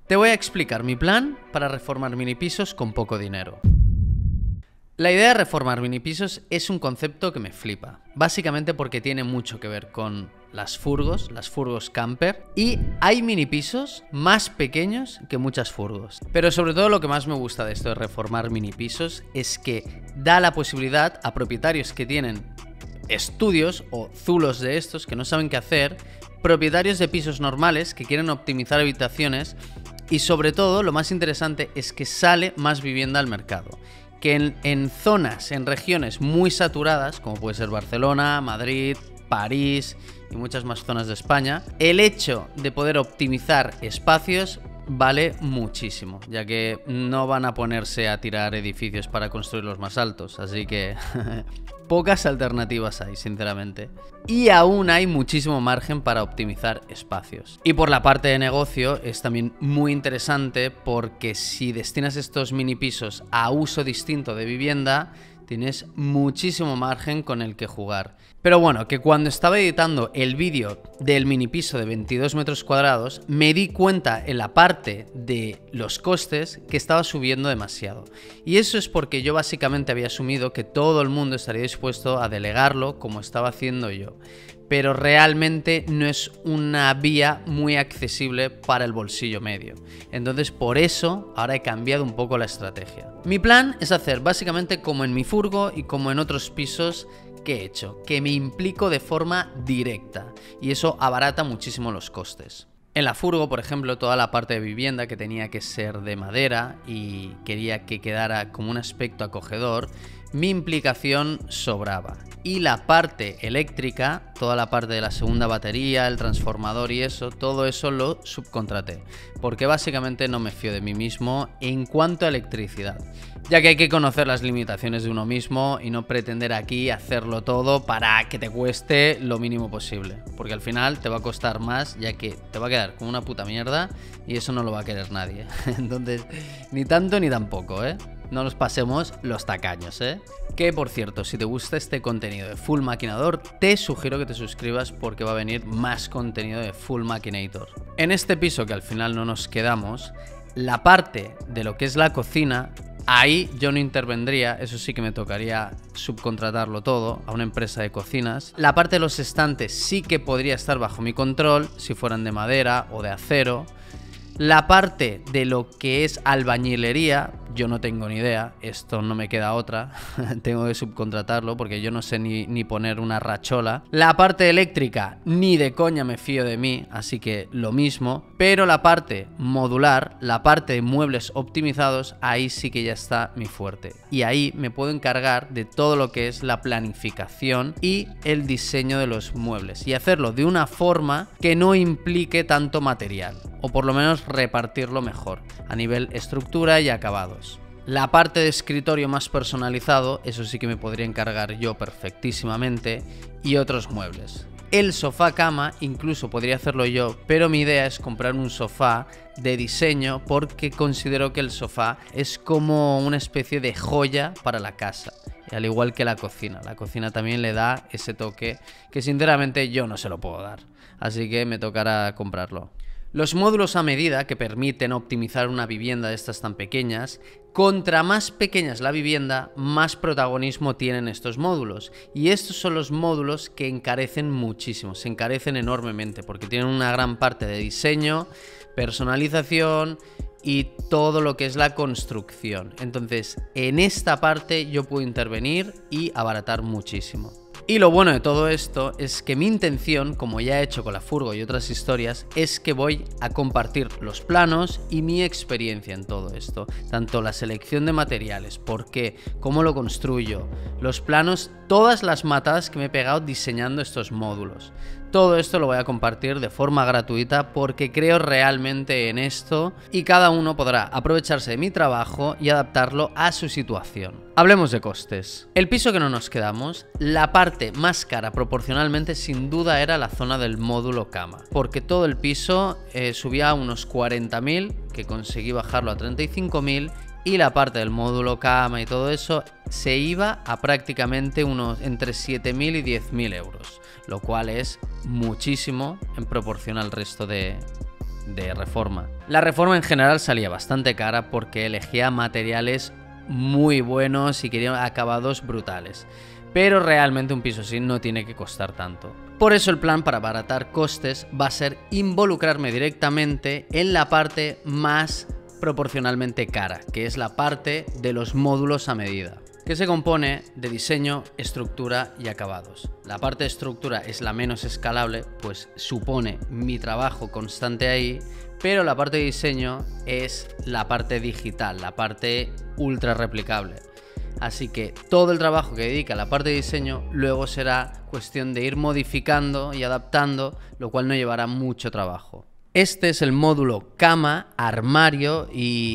Te voy a explicar mi plan para reformar minipisos con poco dinero. La idea de reformar minipisos es un concepto que me flipa, básicamente porque tiene mucho que ver con las furgos camper, y hay minipisos más pequeños que muchas furgos. Pero sobre todo lo que más me gusta de esto de reformar minipisos es que da la posibilidad a propietarios que tienen estudios o zulos de estos que no saben qué hacer, propietarios de pisos normales que quieren optimizar habitaciones, y sobre todo lo más interesante es que sale más vivienda al mercado. Que en zonas, en regiones muy saturadas, como puede ser Barcelona, Madrid, París y muchas más zonas de España, el hecho de poder optimizar espacios vale muchísimo, ya que no van a ponerse a tirar edificios para construirlos más altos, así que pocas alternativas hay, sinceramente. Y aún hay muchísimo margen para optimizar espacios. Y por la parte de negocio es también muy interesante porque si destinas estos mini pisos a uso distinto de vivienda, tienes muchísimo margen con el que jugar. Pero bueno, que cuando estaba editando el vídeo del mini piso de 22 metros cuadrados, me di cuenta en la parte de los costes que estaba subiendo demasiado. Y eso es porque yo básicamente había asumido que todo el mundo estaría dispuesto a delegarlo como estaba haciendo yo. Pero realmente no es una vía muy accesible para el bolsillo medio. Entonces por eso ahora he cambiado un poco la estrategia. Mi plan es hacer básicamente como en mi furgo y como en otros pisos que he hecho, que me implico de forma directa y eso abarata muchísimo los costes. En la furgo, por ejemplo, toda la parte de vivienda que tenía que ser de madera y quería que quedara como un aspecto acogedor, mi implicación sobraba. Y la parte eléctrica, toda la parte de la segunda batería, el transformador y eso, todo eso lo subcontraté. Porque básicamente no me fío de mí mismo en cuanto a electricidad. Ya que hay que conocer las limitaciones de uno mismo y no pretender aquí hacerlo todo para que te cueste lo mínimo posible. Porque al final te va a costar más, ya que te va a quedar como una puta mierda y eso no lo va a querer nadie. Entonces, ni tanto ni tampoco, ¿eh? No nos pasemos los tacaños, ¿eh? Que por cierto, si te gusta este contenido de Full Maquinador, te sugiero que te suscribas porque va a venir más contenido de Full Maquinator. En este piso que al final no nos quedamos, la parte de lo que es la cocina, ahí yo no intervendría, eso sí que me tocaría subcontratarlo todo a una empresa de cocinas. La parte de los estantes sí que podría estar bajo mi control, si fueran de madera o de acero. La parte de lo que es albañilería, yo no tengo ni idea, esto no me queda otra, tengo que subcontratarlo porque yo no sé ni poner una rachola. La parte eléctrica, ni de coña me fío de mí, así que lo mismo. Pero la parte modular, la parte de muebles optimizados, ahí sí que ya está mi fuerte. Y ahí me puedo encargar de todo lo que es la planificación y el diseño de los muebles. Y hacerlo de una forma que no implique tanto material. O por lo menos repartirlo mejor, a nivel estructura y acabados. La parte de escritorio más personalizado, eso sí que me podría encargar yo perfectísimamente, y otros muebles. El sofá cama incluso podría hacerlo yo, pero mi idea es comprar un sofá de diseño porque considero que el sofá es como una especie de joya para la casa. Y al igual que la cocina también le da ese toque que sinceramente yo no se lo puedo dar, así que me tocará comprarlo. Los módulos a medida que permiten optimizar una vivienda de estas tan pequeñas, contra más pequeña es la vivienda, más protagonismo tienen estos módulos. Y estos son los módulos que encarecen muchísimo, se encarecen enormemente porque tienen una gran parte de diseño, personalización y todo lo que es la construcción. Entonces, en esta parte yo puedo intervenir y abaratar muchísimo. Y lo bueno de todo esto es que mi intención, como ya he hecho con la furgo y otras historias, es que voy a compartir los planos y mi experiencia en todo esto. Tanto la selección de materiales, por qué, cómo lo construyo, los planos, todas las matadas que me he pegado diseñando estos módulos. Todo esto lo voy a compartir de forma gratuita porque creo realmente en esto y cada uno podrá aprovecharse de mi trabajo y adaptarlo a su situación. Hablemos de costes. El piso que no nos quedamos, la parte más cara proporcionalmente sin duda era la zona del módulo cama, porque todo el piso subía a unos 40.000, que conseguí bajarlo a 35.000, y la parte del módulo cama y todo eso se iba a prácticamente unos entre 7.000 y 10.000 euros, lo cual es muchísimo en proporción al resto de de reforma. La reforma en general salía bastante cara porque elegía materiales muy buenos y quería acabados brutales. Pero realmente un piso así no tiene que costar tanto. Por eso el plan para abaratar costes va a ser involucrarme directamente en la parte más proporcionalmente cara, que es la parte de los módulos a medida, que se compone de diseño, estructura y acabados. La parte de estructura es la menos escalable, pues supone mi trabajo constante ahí, pero la parte de diseño es la parte digital, la parte ultra replicable. Así que todo el trabajo que dedica a la parte de diseño luego será cuestión de ir modificando y adaptando, lo cual no llevará mucho trabajo. Este es el módulo cama, armario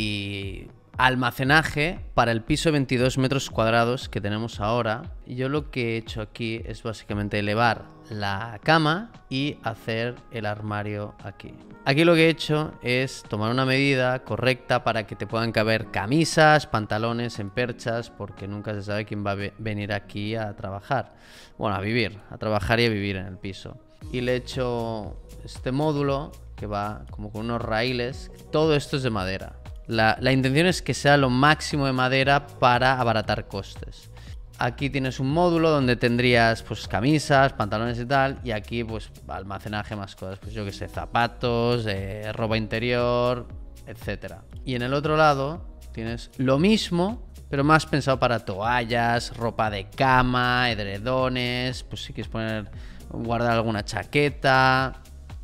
y almacenaje para el piso de 22 metros cuadrados que tenemos ahora. Y yo lo que he hecho aquí es básicamente elevar la cama y hacer el armario aquí. Aquí lo que he hecho es tomar una medida correcta para que te puedan caber camisas, pantalones en perchas, porque nunca se sabe quién va a venir aquí a trabajar. Bueno, a vivir, a trabajar y a vivir en el piso. Y le he hecho este módulo que va como con unos raíles. Todo esto es de madera. La intención es que sea lo máximo de madera para abaratar costes. Aquí tienes un módulo donde tendrías pues camisas, pantalones y tal, y aquí pues almacenaje más cosas, pues yo que sé, zapatos, ropa interior, etcétera. Y en el otro lado tienes lo mismo, pero más pensado para toallas, ropa de cama, edredones, pues si quieres guardar alguna chaqueta,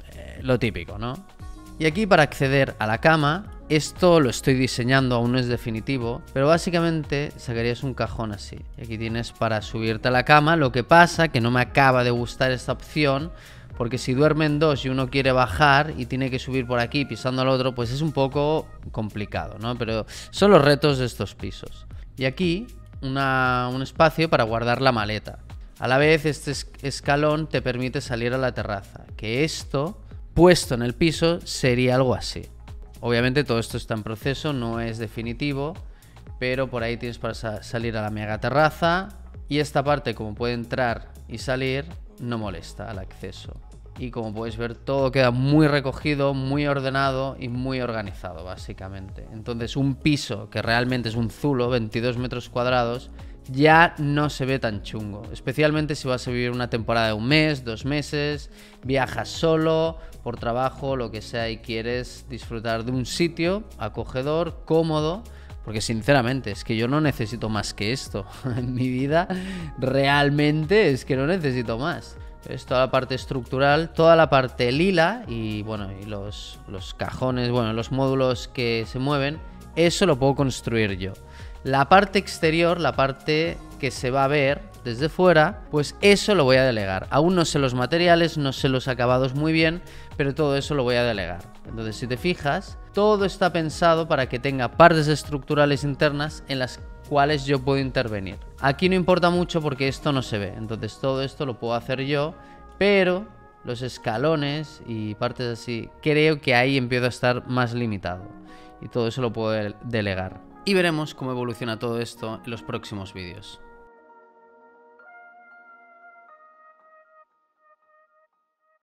lo típico, ¿no? Y aquí para acceder a la cama, esto lo estoy diseñando, aún no es definitivo, pero básicamente sacarías un cajón así. Y aquí tienes para subirte a la cama, lo que pasa que no me acaba de gustar esta opción, porque si duermen dos y uno quiere bajar y tiene que subir por aquí pisando al otro, pues es un poco complicado, ¿no? Pero son los retos de estos pisos. Y aquí un espacio para guardar la maleta. A la vez este escalón te permite salir a la terraza, que esto, puesto en el piso, sería algo así. Obviamente todo esto está en proceso, no es definitivo, pero por ahí tienes para salir a la mega terraza y esta parte, como puede entrar y salir, no molesta al acceso. Y como podéis ver, todo queda muy recogido, muy ordenado y muy organizado, básicamente. Entonces un piso que realmente es un zulo, 22 metros cuadrados, ya no se ve tan chungo, especialmente si vas a vivir una temporada de un mes, 2 meses, viajas solo, por trabajo, lo que sea, y quieres disfrutar de un sitio acogedor, cómodo, porque sinceramente es que yo no necesito más que esto en mi vida, realmente es que no necesito más. Es toda la parte estructural, toda la parte lila y bueno, y los cajones, bueno, los módulos que se mueven, eso lo puedo construir yo. La parte exterior, la parte que se va a ver desde fuera, pues eso lo voy a delegar. Aún no sé los materiales, no sé los acabados muy bien, pero todo eso lo voy a delegar. Entonces, si te fijas, todo está pensado para que tenga partes estructurales internas en las cuales yo puedo intervenir. Aquí no importa mucho porque esto no se ve, entonces todo esto lo puedo hacer yo, pero los escalones y partes así, creo que ahí empiezo a estar más limitado y todo eso lo puedo delegar. Y veremos cómo evoluciona todo esto en los próximos vídeos.